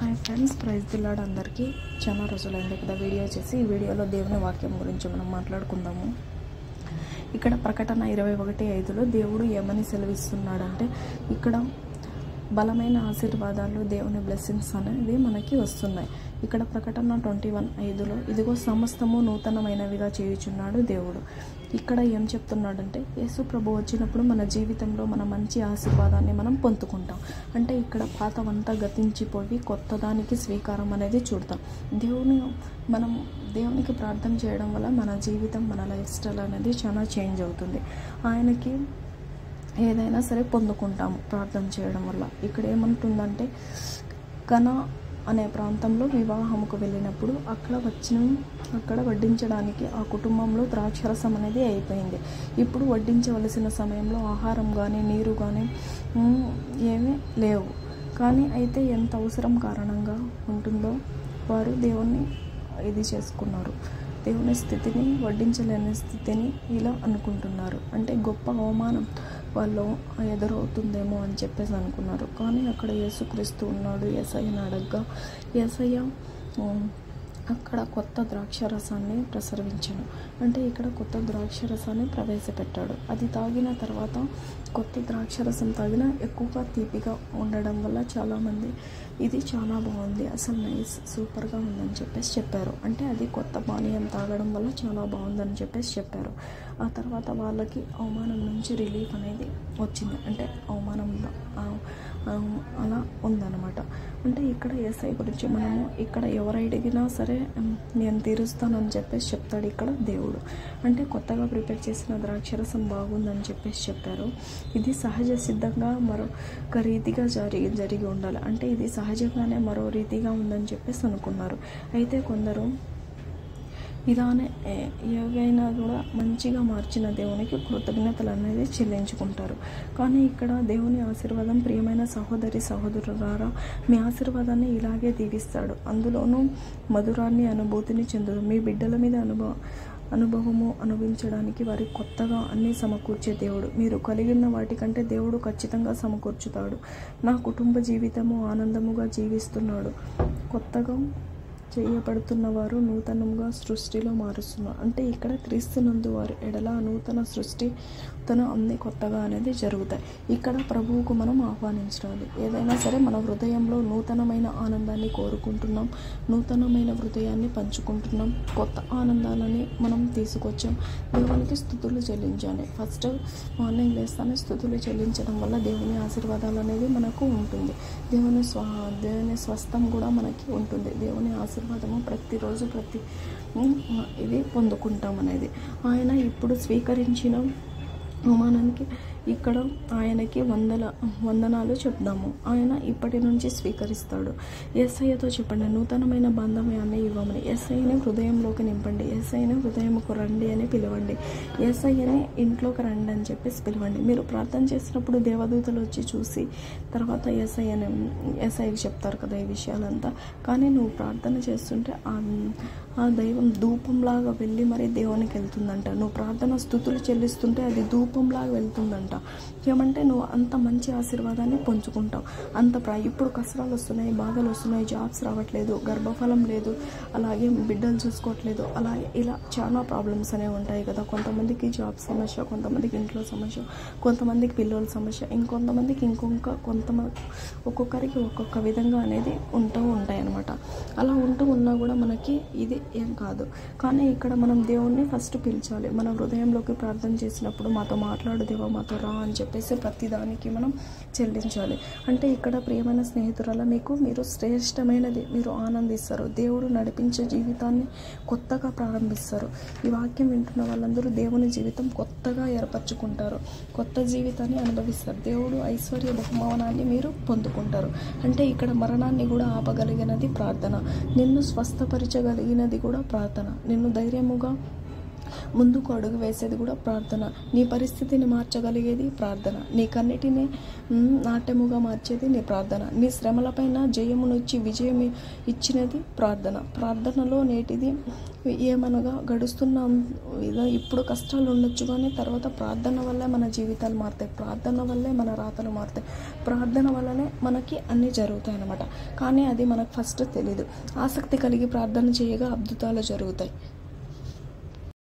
Hi friends, praise the Lord. అందరికీ చాలా రోజులైంది కదా వీడియో చేసి. ఈ వీడియోలో దేవుని వాక్యం గురించి మనం మాట్లాడుకుందాము. ఇక్కడ ప్రకటన 21:5లో దేవుడు ఏమని సెలవిస్తున్నాడంటే, ఇక్కడ బలమైన ఆశీర్వాదాలు, దేవుని బ్లెస్సింగ్స్ అనేది మనకి వస్తున్నాయి. ఇక్కడ ప్రకటన 21:5లో ఇదిగో సమస్తము నూతనమైనవిగా చేయుచున్నాడు దేవుడు. ఇక్కడ ఏం చెప్తున్నాడంటే, యేసు ప్రభు వచ్చినప్పుడు మన జీవితంలో మన మంచి ఆశీర్వాదాన్ని మనం పొందుకుంటాం. అంటే ఇక్కడ పాతవంతా గతించిపోయి కొత్త దానికి స్వీకారం అనేది చూడతాం. మనం దేవునికి ప్రార్థన చేయడం వల్ల మన జీవితం, మన లైఫ్ స్టైల్ అనేది చాలా చేంజ్ అవుతుంది. ఆయనకి ఏదైనా సరే పొందుకుంటాము ప్రార్థన చేయడం వల్ల. ఇక్కడ ఏమంటుందంటే, కనా అనే ప్రాంతంలో వివాహముకు వెళ్ళినప్పుడు అక్కడ వడ్డించడానికి ఆ కుటుంబంలో ద్రాక్షరసం అనేది అయిపోయింది. ఇప్పుడు వడ్డించవలసిన సమయంలో ఆహారం కానీ నీరు కానీ ఏమీ లేవు. కానీ అయితే ఎంత అవసరం కారణంగా ఉంటుందో వారు దేవుణ్ణి ఇది చేసుకున్నారు. దేవుని స్థితిని, వడ్డించలేని స్థితిని ఇలా అనుకుంటున్నారు. అంటే గొప్ప అవమానం వాళ్ళు ఎదురవుతుందేమో అని చెప్పేసి అనుకున్నారు. కానీ అక్కడ యేసుక్రీస్తు ఉన్నాడు. యేసయ్యని అడగ్గా యేసయ్య అక్కడ కొత్త ద్రాక్షరసాన్ని ప్రసరించాను. అంటే ఇక్కడ కొత్త ద్రాక్షరసాన్ని ప్రవేశపెట్టాడు. అది తాగిన తర్వాత కొత్త ద్రాక్షరసం తాగిన ఎక్కువగా తీపిగా ఉండడం వల్ల చాలామంది ఇది చాలా బాగుంది, అసలు నైస్, సూపర్గా ఉందని చెప్పేసి చెప్పారు. అంటే అది కొత్త పానీయం తాగడం వల్ల చాలా బాగుందని చెప్పేసి చెప్పారు. ఆ తర్వాత వాళ్ళకి అవమానం నుంచి రిలీఫ్ అనేది వచ్చింది. అంటే అవమానంలో అలా ఉందన్నమాట. అంటే ఇక్కడ యేసయ్య గురించి మనము ఇక్కడ ఎవరు అడిగినా సరే నేను తీరుస్తానని చెప్పేసి చెప్తాడు ఇక్కడ దేవుడు. అంటే కొత్తగా ప్రిపేర్ చేసిన ద్రాక్షరసం బాగుందని చెప్పేసి చెప్పారు. ఇది సహజ సిద్ధంగా మరొక రీతిగా జరిగి ఉండాలి. అంటే ఇది సహజంగానే మరో రీతిగా ఉందని చెప్పేసి అనుకున్నారు. అయితే కొందరు ఇలానే ఏవైనా కూడా మంచిగా మార్చిన దేవునికి కృతజ్ఞతలు అనేది చెల్లించుకుంటారు. కానీ ఇక్కడ దేవుని ఆశీర్వాదం, ప్రియమైన సహోదరులారా, మీ ఆశీర్వాదాన్ని ఇలాగే దీవిస్తాడు. అందులోనూ మధురాన్ని, అనుభూతిని చెందురు. మీ బిడ్డల మీద అనుభవము అనుభవించడానికి వారి కొత్తగా అన్నీ సమకూర్చే దేవుడు. మీరు కలిగిన వాటికంటే దేవుడు ఖచ్చితంగా సమకూర్చుతాడు. నా కుటుంబ జీవితము ఆనందముగా జీవిస్తున్నాడు. కొత్తగా చేయబడుతున్న వారు నూతనంగా సృష్టిలో మారుస్తున్నారు. అంటే ఇక్కడ క్రీస్తునందు వారు ఎడల నూతన సృష్టి, తను అన్ని కొత్తగా అనేది జరుగుతాయి. ఇక్కడ ప్రభువుకు మనం ఆహ్వానించాలి. ఏదైనా సరే మన హృదయంలో నూతనమైన ఆనందాన్ని కోరుకుంటున్నాం, నూతనమైన హృదయాన్ని పంచుకుంటున్నాం, కొత్త ఆనందాలని మనం తీసుకొచ్చాం. దేవునికి స్తుతులు చెల్లించాలి. ఫస్ట్ మార్నింగ్ లేస్తానే స్తుతులు చెల్లించడం వల్ల దేవుని ఆశీర్వాదాలు అనేది మనకు ఉంటుంది. దేవుని స్వస్థం కూడా మనకి ఉంటుంది. దేవుని ఆశీర్వాదము ప్రతిరోజు ఇది పొందుకుంటాం అనేది. ఆయన ఇప్పుడు స్వీకరించిన అవమానానికి ఇక్కడ ఆయనకి వందనాలు చెప్దాము. ఆయన ఇప్పటి నుంచి స్వీకరిస్తాడు. యేసయ్యతో చెప్పండి, నూతనమైన బంధమాన్ని ఇవ్వమని. యేసయ్యని హృదయంలోకి నింపండి. యేసయ్యని హృదయంకు రండి అని పిలవండి. యేసయ్యని ఇంట్లోకి రండి అని చెప్పేసి పిలవండి. మీరు ప్రార్థన చేసినప్పుడు దేవదూతలు వచ్చి చూసి తర్వాత యేసయ్యకి చెప్తారు కదా ఈ విషయాలంతా. కానీ నువ్వు ప్రార్థన చేస్తుంటే ఆ దైవం ధూపంలాగా వెళ్ళి మరి దేవునికి వెళ్తుందంట. నువ్వు ప్రార్థన స్తుతులు చెల్లిస్తుంటే అది ధూపంలాగా వెళ్తుందంట. ఏమంటే నువ్వు అంత మంచి ఆశీర్వాదాన్ని పొందుకుంటావు. ఇప్పుడు కష్టాలు వస్తున్నాయి, బాధలు వస్తున్నాయి, జాబ్స్ రావట్లేదు, గర్భఫలం లేదు, అలాగే బిడ్డలు చూసుకోవట్లేదు, అలాగే ఇలా చాలా ప్రాబ్లమ్స్ అనేవి ఉంటాయి కదా. కొంతమందికి జాబ్ సమస్య, కొంతమందికి ఇంట్లో సమస్య, కొంతమందికి పిల్లల సమస్య, ఇంకొంతమందికి ఒక్కొక్కరికి ఒక్కొక్క విధంగా అనేది ఉంటాయి అన్నమాట. అలా ఉన్నా కూడా మనకి ఇది ఏం కాదు. కానీ ఇక్కడ మనం దేవుణ్ణి ఫస్ట్ పిలిచాలి. మన హృదయంలోకి ప్రార్థన చేసినప్పుడు మాతో మాట్లాడు దేవా, మాతో రా అని చెప్పేసి ప్రతిదానికి మనం చెల్లించాలి. అంటే ఇక్కడ ప్రియమైన స్నేహితురాల, మీరు శ్రేష్టమైనది మీరు ఆనందిస్తారు. దేవుడు నడిపించే జీవితాన్ని కొత్తగా ప్రారంభిస్తారు. ఈ వాక్యం వింటున్న వాళ్ళందరూ దేవుని జీవితం కొత్తగా ఏర్పరచుకుంటారు, కొత్త జీవితాన్ని అనుభవిస్తారు. దేవుడు ఐశ్వర్య బహుమానాన్ని మీరు పొందుకుంటారు. అంటే ఇక్కడ మరణాన్ని కూడా ఆపగలిగినది ప్రార్థన, నిన్ను స్వస్థపరచగలిగినది కూడా ప్రార్థన, నిన్ను ధైర్యముగా ముందుకు అడుగు వేసేది కూడా ప్రార్థన. నీ పరిస్థితిని మార్చగలిగేది ప్రార్థన. నీ కన్నిటిని నాట్యముగా మార్చేది నీ ప్రార్థన. నీ శ్రమలపైన జయమునిచ్చి విజయం ఇచ్చినది ప్రార్థన. ప్రార్థనలో నేటిది ఏమనగా గడుస్తున్న ఇప్పుడు కష్టాలు ఉండొచ్చు, కానీ తర్వాత ప్రార్థన వల్లే మన జీవితాలు మారుతాయి. ప్రార్థన వల్లే మన రాతలు మారుతాయి. ప్రార్థన వల్లనే మనకి అన్నీ జరుగుతాయి అన్నమాట. కానీ అది మనకు ఫస్ట్ తెలీదు. ఆసక్తి కలిగి ప్రార్థన చేయగా అద్భుతాలు జరుగుతాయి.